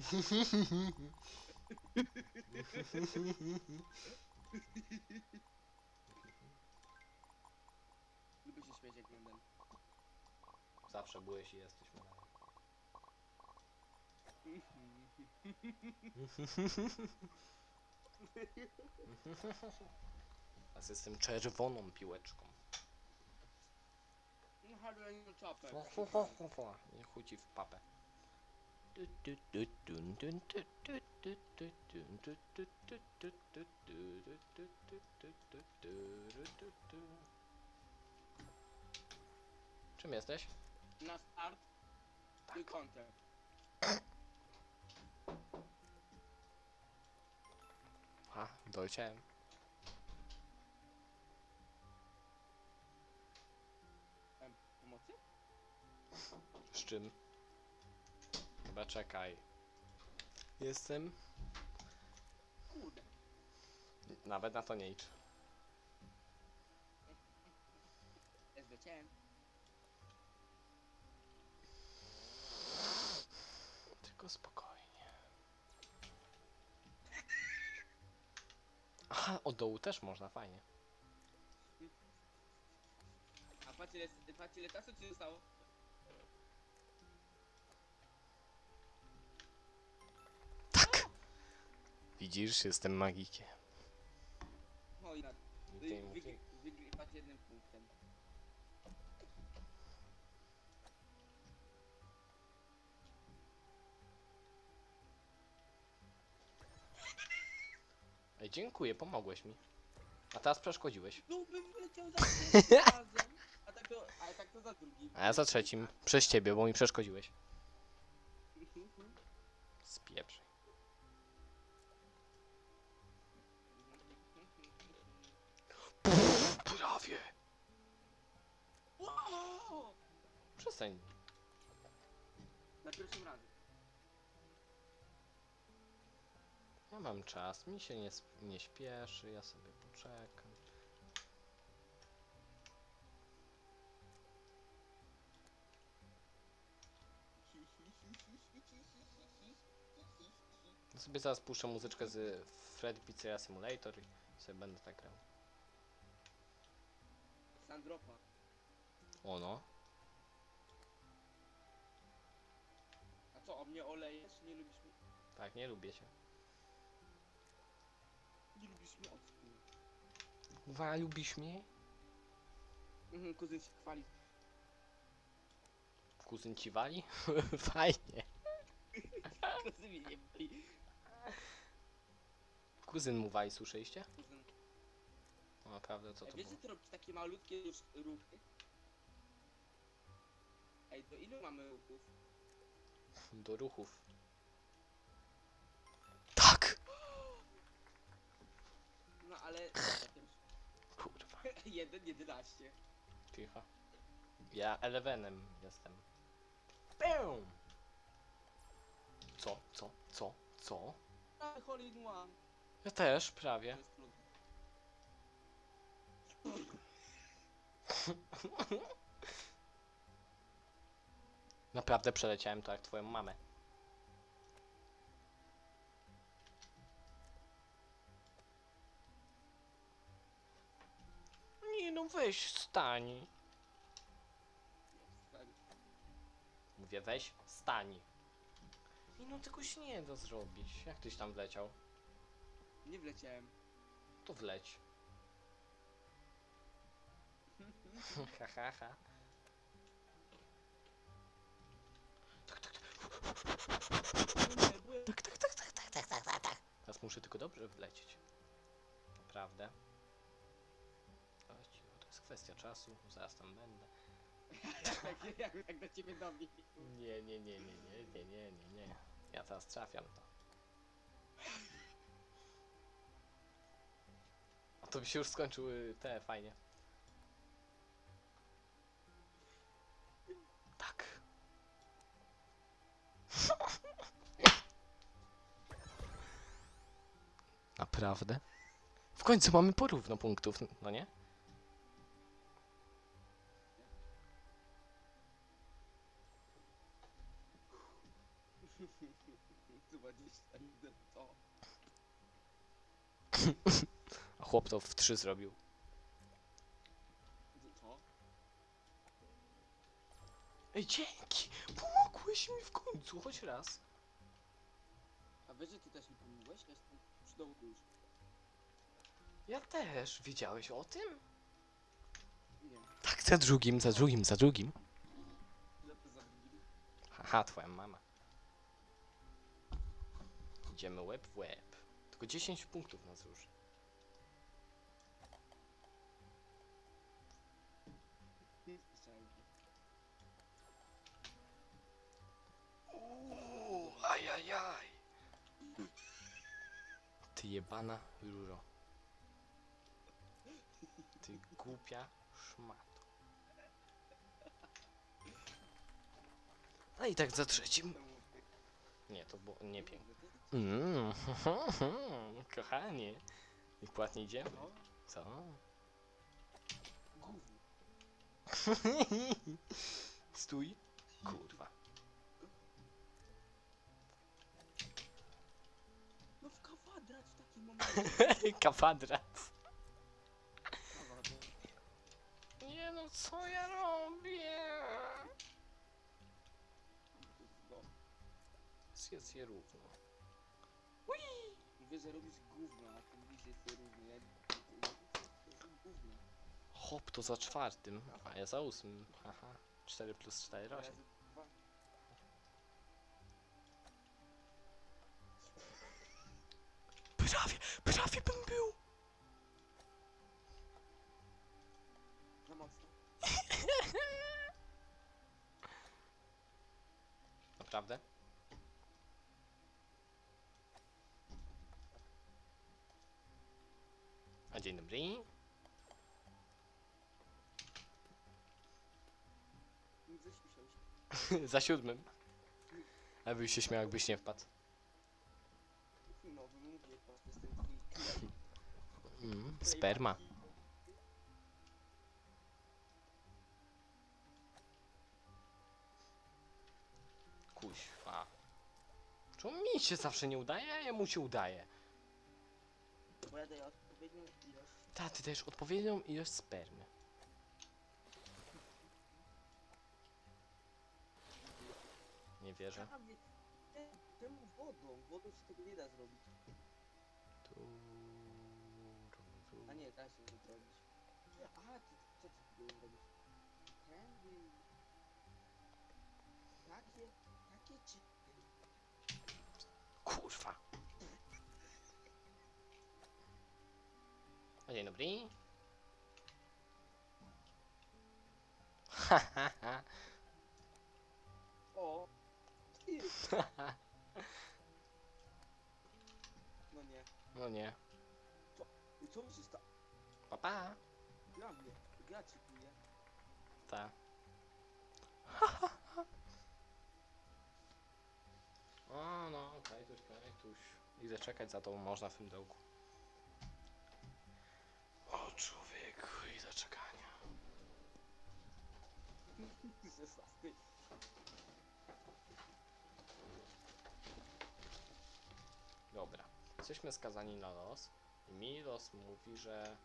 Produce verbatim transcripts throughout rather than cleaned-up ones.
Lubię się śmiać jak będę. Zawsze byłeś i jesteś menelem. A z jestem czerwoną piłeczką. No hardware czapę. Nie chuj ci w papę. Czym jesteś? Na start. Tak. Counter. Ha, doleciałem. Em, pomocy? Z czym? Chyba czekaj. Jestem. Kurde. Nawet na to nie licz. Jest leciałem. Tylko spokojnie. Aha, od dołu też można, fajnie. A patrz ile, patrz ile czasu ci zostało? Tak! Widzisz, jestem magikiem. Oj, na... Nikt nie mówi. Wygry, wygrywać jednym punktem. Ej, dziękuję, pomogłeś mi. A teraz przeszkodziłeś. No bym wyleciał za pierwszym razem. A tak to, a tak to za drugim. A ja za trzecim. Przez ciebie, bo mi przeszkodziłeś. Spieprzej. Prawie. Wow! Przestań. Na pierwszym razem. Ja mam czas, mi się nie, sp- nie śpieszy, ja sobie poczekam. Ja sobie zaraz puszczę muzyczkę z Freddy Pizzeria Simulator i sobie będę tak grał. Sandropa. O no. A co, o mnie olejesz? Nie lubisz mnie? Tak, nie lubię cię. Nie lubisz mnie? Odskuj. Wa, lubisz mnie? Mhm, kuzyn się chwali. Kuzyn ci wali? Fajnie. Kuzyn mnie nie boli. Kuzyn mu wali, słyszeliście? Kuzyn. O, naprawdę, co Ej, to wiesz, było? że ty robisz takie malutkie już ruchy? Ej, to ilu mamy ruchów? Do ruchów. Tak! No ale... Kurwa. Jeden, jedenaście. Cicho. Ja Elevenem jestem. Bum! Co? Co? Co? Co? A, hole in one. Ja też, To prawie. jest trudne. Naprawdę przeleciałem to jak twoją mamę. Nie no, weź stań. Mówię, weź stań. Nie no, tego się nie da zrobić. Jak tyś tam wleciał? Nie wleciałem. To wleć. Ha ha ha. Tak, tak, tak. Tak, tak, tak, tak, tak, tak, tak, tak, tak. Teraz muszę tylko dobrze wlecieć. Naprawdę. Ale cicho, to jest kwestia czasu. Zaraz tam będę. jak, jak, jak do ciebie dobić. Nie, nie, nie, nie, nie, nie, nie, nie, nie. Ja teraz trafiam to. A to by się już skończyły te, fajnie. Tak. Naprawdę? W końcu mamy porówno punktów, no nie? dwadzieścia jeden to. A chłop to w trzy zrobił. To co? Ej, dzięki! Pomogłeś mi w końcu, choć raz. A wiesz, że ty też mi pomogłeś? Ja jestem przy dołku już. Ja też. Wiedziałeś o tym? Nie. Tak, za drugim, za drugim, za drugim. Że to za drugim. Haha, twoja mama. Idziemy łeb w łeb. Tylko dziesięć punktów nas ruszy. Uuu, ajajaj. Ty jebana ruro. Ty głupia szmato. A i tak za trzecim. Nie, to było nie piękne. Mmm, kochanie. I płatnie idziemy. No, Co? gówno. Stój. Kurwa. No w kwadrat w takim momencie. Kawadrat. Kwadrat. Nie no, co ja robię? No. Zjedz je równo. Mówię, że robisz gówno, a ty mówisz, że jest równo. Ja... Gówno. Hop, to za czwartym, a ja za ósmym. Haha. cztery plus cztery, Dwa osiem. razy dwa. Prawie, prawie bym był. Za mocno. Naprawdę? A dzień dobry. Nie zaśmieszał się. Za siódmym. A byś się śmiał, jakbyś nie wpadł. No, bym mówię, patrz, jestem twój klej. Mm, sperma. Kuźwa. Czemu mi się zawsze nie udaje, a jemu się udaje? Bo ja daję odpowiednią ilość. Ta, ty dajesz odpowiednią ilość spermy. Nie wierzę. Prawie. Te- Czemu wodą? Wodą się tego nie da zrobić. Tu, tu, tu. A nie, da się to zrobić. A, ty, co ty próbujesz robić? Trendy. Takie, takie czy... Kurwa. A dzień dobry. Ha, ha, ha. O! Ty. No nie. No nie. I co mi się stało? Papa. Gra mnie. Gra cikuje. Ta. O no, kajtuś, kajtuś. Idę czekać za tobą, można w tym dołku. O człowieku, ile czekania. szesnasty. Dobra, jesteśmy skazani na los. I mi los mówi, że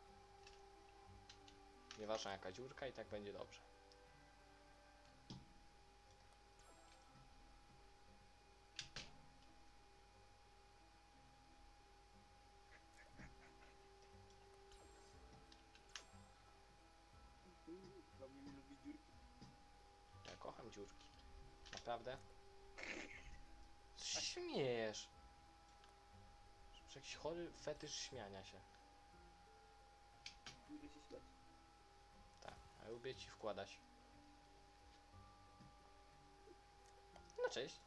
nieważna jaka dziurka i tak będzie dobrze. Dla mnie nie lubi dziurki. Ja kocham dziurki. Naprawdę? Co się śmiejesz? Że jakiś chory fetysz śmiania się. Lubię się śmiać. Tak, a lubię ci wkładać. No cześć.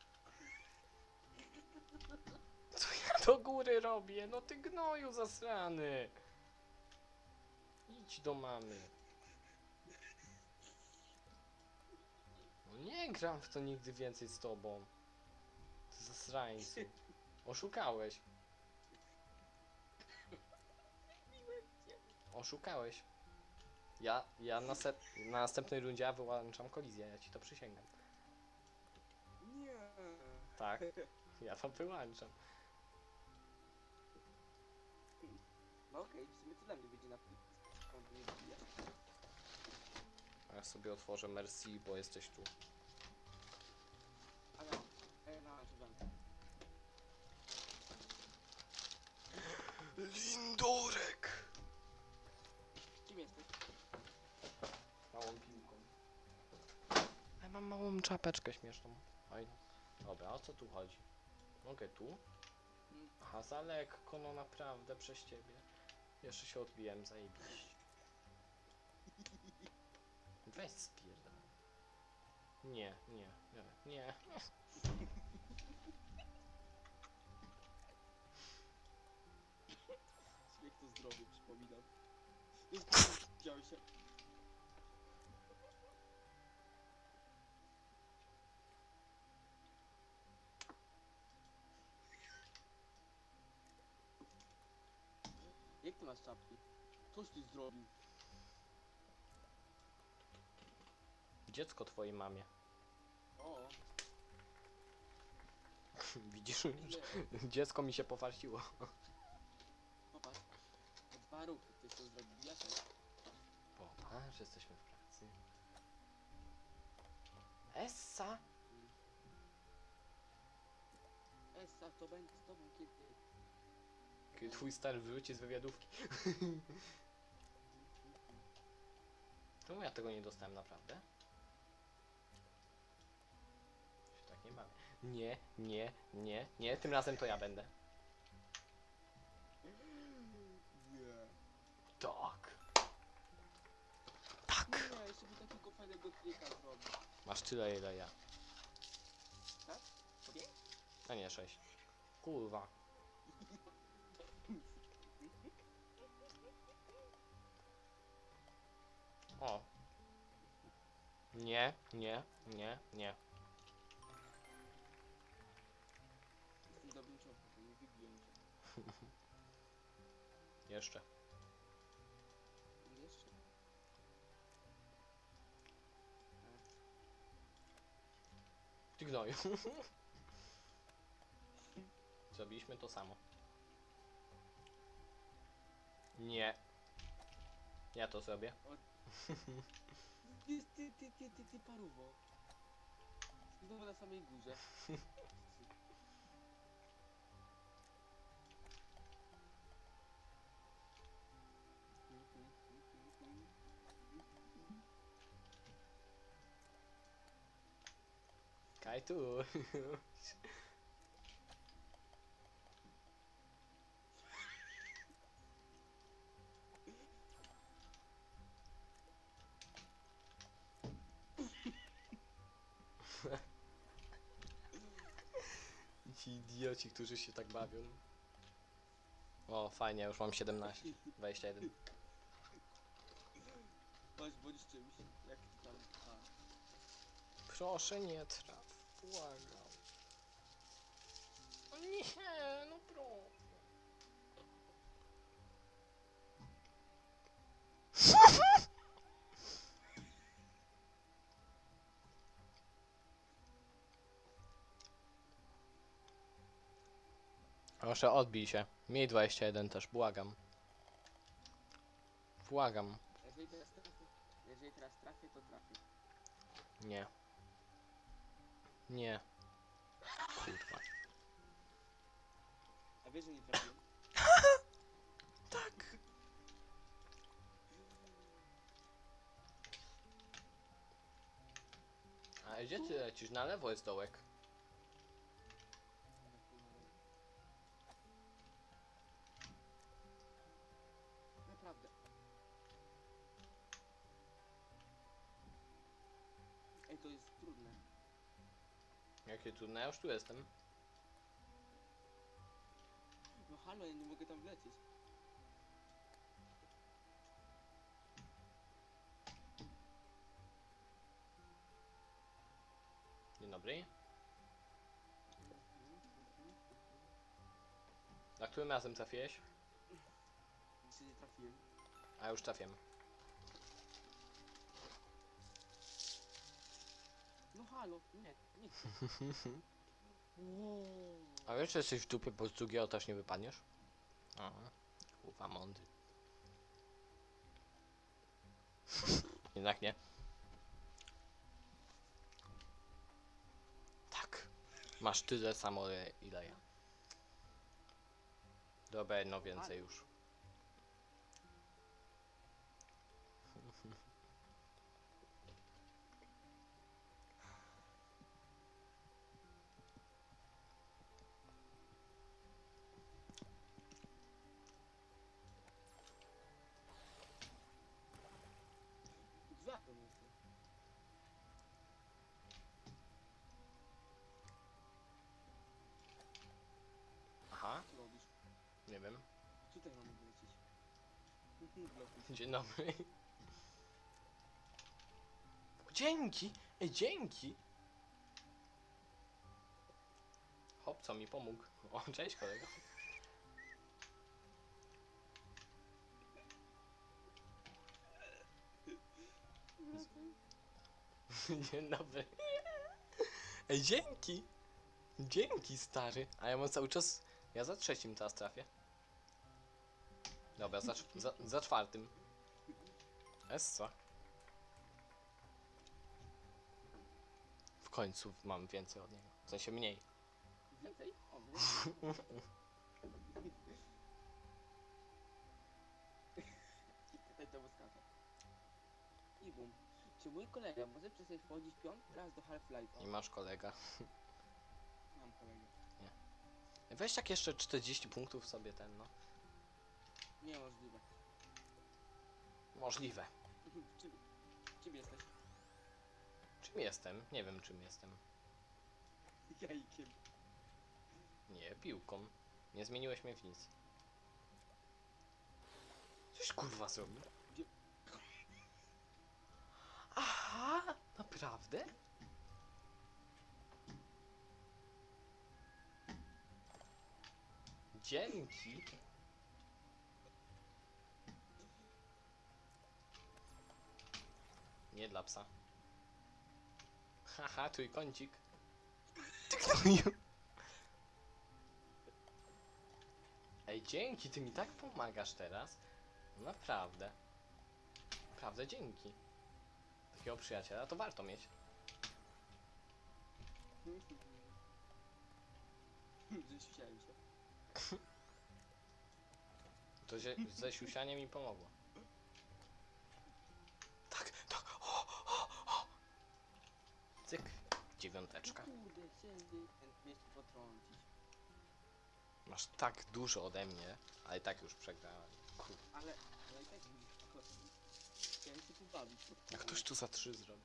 Co ja do góry robię? No ty gnoju zasrany. Idź do mamy. No nie gram w to nigdy więcej z tobą. Ty zasrańcu. Oszukałeś. Oszukałeś. Ja, ja na, se- na następnej rundzie ja wyłączam kolizję, ja ci to przysięgam. Nie. Tak. Ja wam wyłączam. No okej, w sumie to dla mnie będzie na plik. On mnie bije. A ja sobie otworzę Merci, bo jesteś tu. A ja, a ja na żywiołę. Lindorek! Kim jesteś? Małą piłką. Ja mam małą czapeczkę śmieszną. Fajną. Dobra, o co tu chodzi? Mogę tu? Mm. Aha, za lekko, no naprawdę, przez ciebie. Jeszcze się odbiłem, zajebiście. Weź spierdam. Nie, nie, nie, nie. Śmiech to zdrowie, przypominam. Jest widziałeś się. Jak ty masz czapki? Coś ty zrobił. Dziecko twojej mamie. O, Widzisz? ile? Dziecko mi się pofarciło. Popatrz. Dwa ruchy, ktoś to zrobił. Ja też. Popatrz, jesteśmy w pracy. Essa! Essa, to będzie z tobą kiedy... Kiedy twój stary wróci z wywiadówki. Czemu ja tego nie dostałem naprawdę? Się tak nie bawię. Nie, nie, nie, nie, tym razem to ja będę. Nie. Tak. Tak. Nie, jeszcze by takiego fajnego trika zrobił. Masz tyle ile ja. Tak? Okej? A nie, sześć. Kurwa. O. Nie, nie, nie, nie. Jestem dobrym człowiekiem, nie wybiję cię. Jeszcze. Jeszcze? Ty gnoju. Zrobiliśmy to samo. Nie. Ja to zrobię. Ty, ty, ty, ty, ty, ty paruwo. Znowu na samej górze. Kaj tu. Ci idioci, którzy się tak bawią. O, fajnie, już mam siedemnaście, dwadzieścia jeden. Chodź, bądź czymś. Jak ty tam... A. Proszę nie traf, błagam. O nie, no proszę. Proszę, odbij się. Miej dwadzieścia jeden też, błagam. Błagam. Jeżeli teraz trafię, jeżeli teraz trafię, to trafię. Nie. Nie. Kurwa. A wiesz, że nie trafiłem? Tak. A gdzie ty lecisz? Na lewo jest dołek. Naprawdę. Ej, to jest trudne. Jakie trudne, ja już tu jestem. No halo, ja nie mogę tam wlecieć. Dzień dobry. Na którym razem trafiłeś? Jeszcze nie trafiłem. A już trafiłem. No halo, nie, nie chcę. Uuu. A wiesz, że jesteś w dupie, bo z drugiego też nie wypadniesz? Aha, kurwa mądry. Jednak nie. Tak. Masz tyle samo ile ja. Dobra, no więcej już. Za to nie chcę. Aha, Co robisz? nie wiem. Tutaj mamy wylecieć. Blokuj. Dzień dobry. Dzięki! Ej, dzięki! Hop, co mi pomógł. O, cześć kolego. Dzień dobry. Ej, dzięki! Dzięki, stary. A ja mam cały czas... Ja za trzecim teraz trafię. Dobra, za, cz- za, za czwartym. Essa. W końcu mam więcej od niego. W sensie mniej. Więcej? O, więcej. Tutaj to wyskakał. I bum. Czy mój kolega może przestać wchodzić piąty raz do Half-Life'a? I masz kolega. Mam kolegę. Weź tak jeszcze czterdzieści punktów sobie ten, no. Niemożliwe. Możliwe. Czym, czym jesteś? Czym jestem? Nie wiem czym jestem. Jajkiem. Nie, piłką. Nie zmieniłeś mnie w nic. Coś kurwa zrobił. Gdzie- Aha, naprawdę? Dzięki. Nie dla psa. Haha, trójkącik. Ej, dzięki, ty mi tak pomagasz teraz. Naprawdę. Naprawdę dzięki. Takiego przyjaciela to warto mieć. Zesiusiałem się. To się, ze siusianiem mi pomogło. Tak, tak. O, o, o. Cyk. Dziewiąteczka. Kurde, chciałem mnie potrącić. Masz tak dużo ode mnie, ale i tak już przegrałem. Kur... Ale, ale i tak mi chciałem się pobawić. A ktoś tu za trzy zrobił.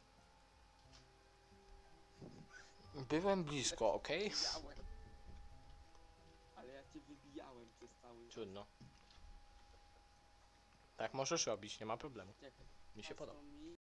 Byłem blisko, okej? Wybijałem. Ale ja cię wybijałem przez cały... Trudno. Tak możesz robić, nie ma problemu. Czekaj. Mi się podoba. Mi